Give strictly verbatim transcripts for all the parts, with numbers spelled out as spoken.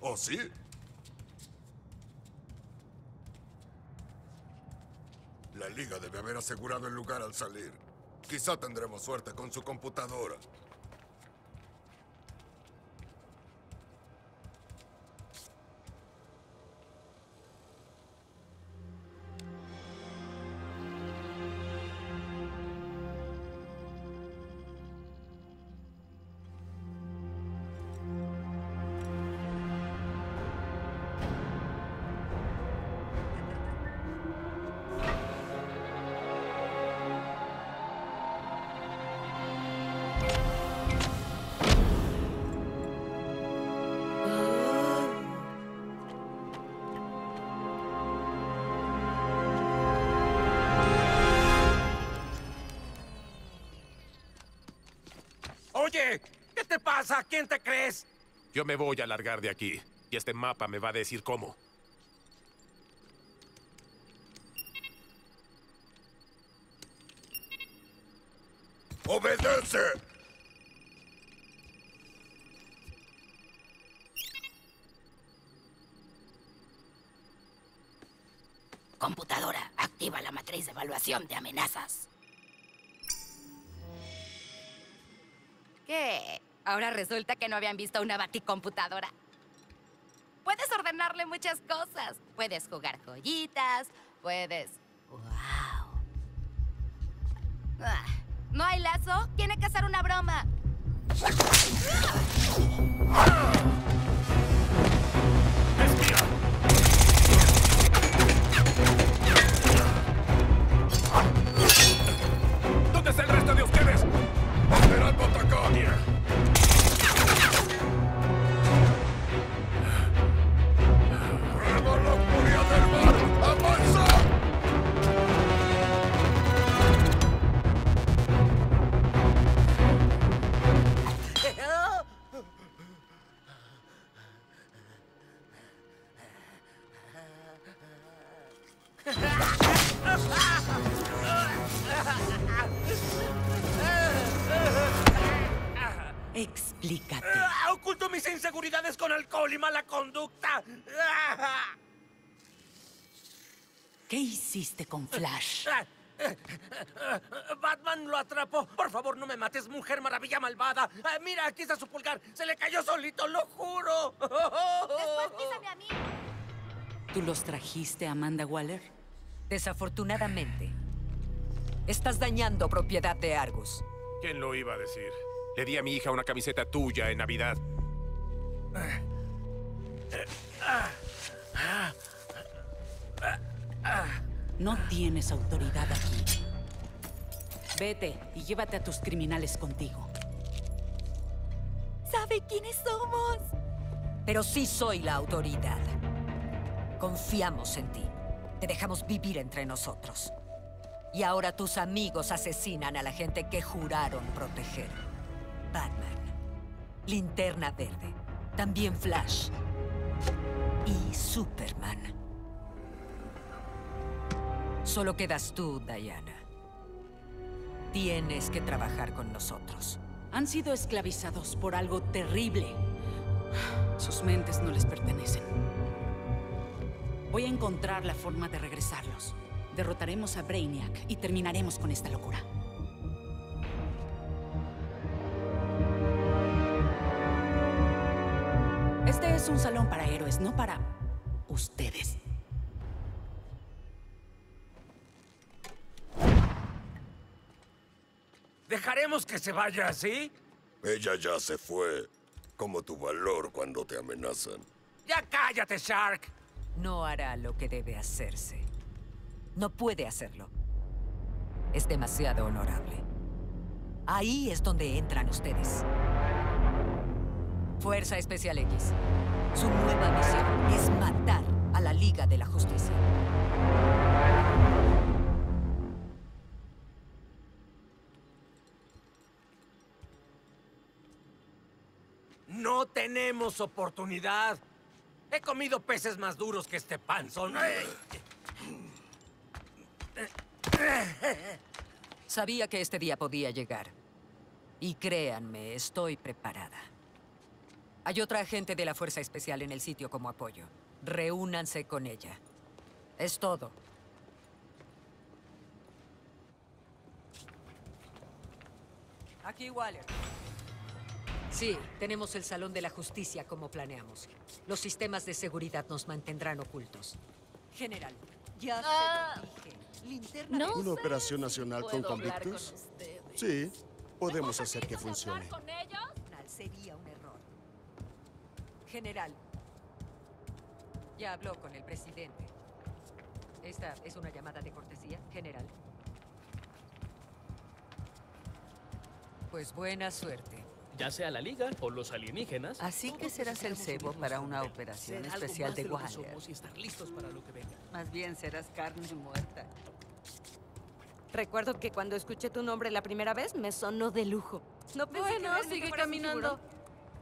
¿Oh, sí? La Liga debe haber asegurado el lugar al salir. Quizá tendremos suerte con su computadora. Oye, ¿qué te pasa? ¿Quién te crees? Yo me voy a largar de aquí. Y este mapa me va a decir cómo. ¡Obedece! Computadora, activa la matriz de evaluación de amenazas. ¿Qué? Ahora resulta que no habían visto una baticomputadora. Puedes ordenarle muchas cosas. Puedes jugar joyitas, puedes... ¡Wow! Ah, ¿no hay lazo? Tiene que hacer una broma. ¡Espía! ¿Dónde está el resto de ustedes? ¡Esperando atacar! ¡Rema la furia del mar! ¡Avanza! Explícate. Ah, ¡Oculto mis inseguridades con alcohol y mala conducta! Ah, ¿Qué hiciste con Flash? ah, eh, eh, Batman lo atrapó. Por favor, no me mates, Mujer Maravilla malvada. Ah, mira, aquí está su pulgar. Se le cayó solito, lo juro. Después písame a mí. ¿Tú los trajiste, Amanda Waller? Desafortunadamente, estás dañando propiedad de Argus. ¿Quién lo iba a decir? Le di a mi hija una camiseta tuya en Navidad. No tienes autoridad aquí. Vete y llévate a tus criminales contigo. ¿Sabe quiénes somos? Pero sí soy la autoridad. Confiamos en ti. Te dejamos vivir entre nosotros. Y ahora tus amigos asesinan a la gente que juraron proteger. Batman, Linterna Verde, también Flash y Superman. Solo quedas tú, Diana. Tienes que trabajar con nosotros. Han sido esclavizados por algo terrible. Sus mentes no les pertenecen. Voy a encontrar la forma de regresarlos. Derrotaremos a Brainiac y terminaremos con esta locura. Este es un salón para héroes, no para ustedes. ¿Dejaremos que se vaya así? Ella ya se fue. Como tu valor cuando te amenazan. ¡Ya cállate, Shark! No hará lo que debe hacerse. No puede hacerlo. Es demasiado honorable. Ahí es donde entran ustedes. Fuerza Especial X. Su nueva misión es matar a la Liga de la Justicia. No tenemos oportunidad. He comido peces más duros que este panzón. Sabía que este día podía llegar. Y créanme, estoy preparada. Hay otra agente de la Fuerza Especial en el sitio como apoyo. Reúnanse con ella. Es todo. Aquí, Waller. Sí, tenemos el Salón de la Justicia como planeamos. Los sistemas de seguridad nos mantendrán ocultos. General, ya Ah. se lo dije. Linterna No de- ¿Una operación nacional con ¿Puedo hablar con convictos? ustedes? Sí, podemos hacer que funcione. ¿Con ellos? Sería un error. General, ya habló con el presidente. Esta es una llamada de cortesía, general. Pues buena suerte. Ya sea la Liga o los alienígenas. Así que serás el cebo para una operación ser algo especial más de lo que Waller. somos y estar listos para lo que venga. Más bien serás carne muerta. Recuerdo que cuando escuché tu nombre la primera vez me sonó de lujo. No pensé que Bueno, realmente sigue fueras un caminando. tiburón.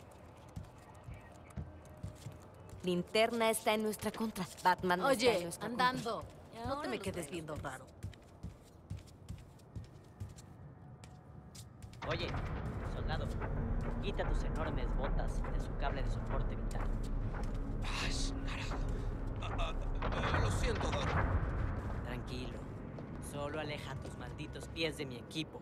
Linterna está en nuestra contra. Batman no está en Oye, nuestra andando. No Ahora te me los quedes veo. viendo raro. Oye, soldado, quita tus enormes botas de su cable de soporte vital. Ay, carajo. Ah, ah, ah, lo siento, Doc. Tranquilo, solo aleja tus malditos pies de mi equipo.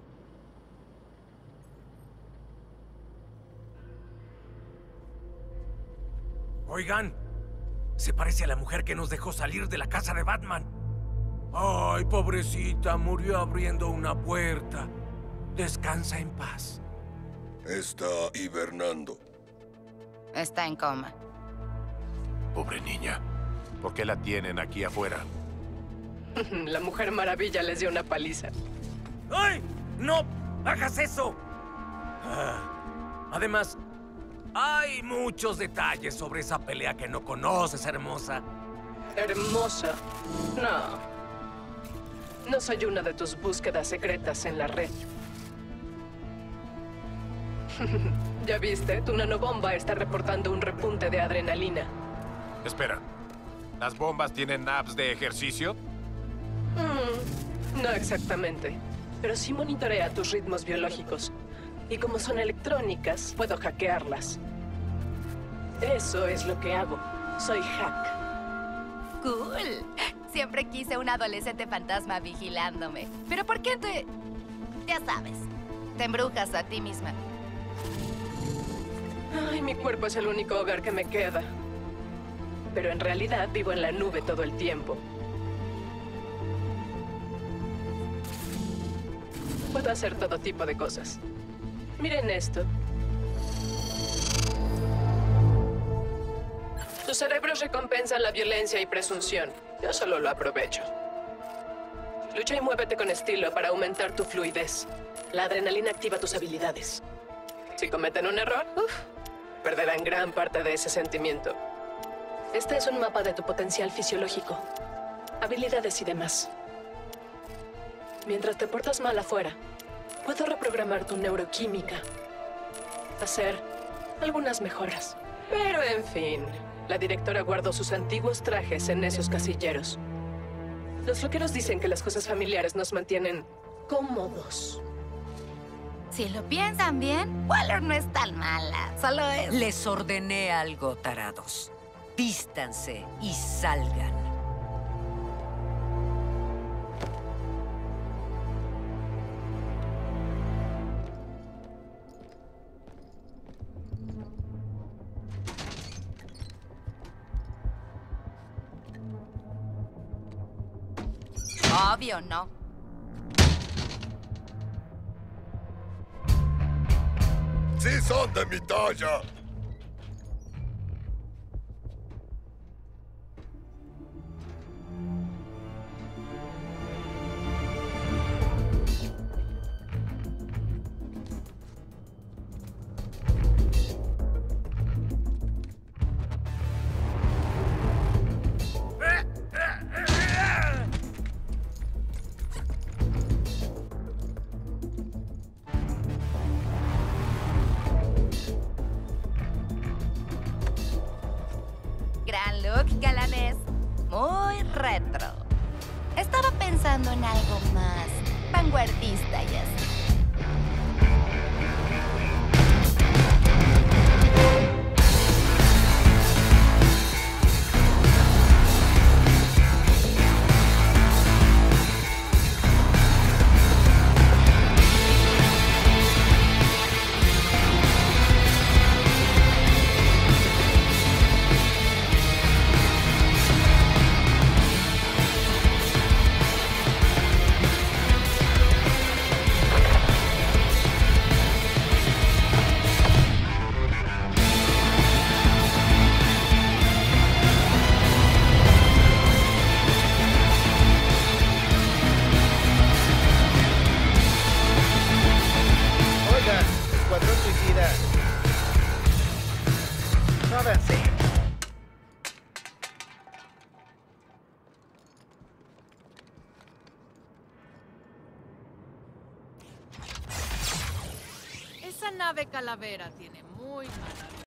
Oigan, se parece a la mujer que nos dejó salir de la casa de Batman. Ay, pobrecita, murió abriendo una puerta. Descansa en paz. Está hibernando. Está en coma. Pobre niña. ¿Por qué la tienen aquí afuera? La Mujer Maravilla les dio una paliza. ¡Ay! ¡No hagas eso! Ah, además, hay muchos detalles sobre esa pelea que no conoces, hermosa. Hermosa. No. No soy una de tus búsquedas secretas en la red. ¿Ya viste? Tu nanobomba está reportando un repunte de adrenalina. Espera. ¿Las bombas tienen apps de ejercicio? Mm, no exactamente. Pero sí monitorea tus ritmos biológicos. Y como son electrónicas, puedo hackearlas. Eso es lo que hago. Soy hack. Cool. Siempre quise un adolescente fantasma vigilándome. Pero ¿por qué te...? Ya sabes, te embrujas a ti misma. Ay, mi cuerpo es el único hogar que me queda. Pero en realidad vivo en la nube todo el tiempo. Puedo hacer todo tipo de cosas. Miren esto. Tus cerebros recompensan la violencia y presunción. Yo solo lo aprovecho. Lucha y muévete con estilo para aumentar tu fluidez. La adrenalina activa tus habilidades. Si cometen un error, uf, perderán gran parte de ese sentimiento. Este es un mapa de tu potencial fisiológico, habilidades y demás. Mientras te portas mal afuera, puedo reprogramar tu neuroquímica, hacer algunas mejoras. Pero en fin, la directora guardó sus antiguos trajes en esos casilleros. Los loqueros dicen que las cosas familiares nos mantienen cómodos. Si lo piensan bien, Waller no es tan mala. Solo es... Les ordené algo, tarados. Vístanse y salgan. Obvio, no. ¡Sí son de mi talla! Gran look, galanes. Muy retro. Estaba pensando en algo más vanguardista y así. Muévanse. Esa nave calavera tiene muy mala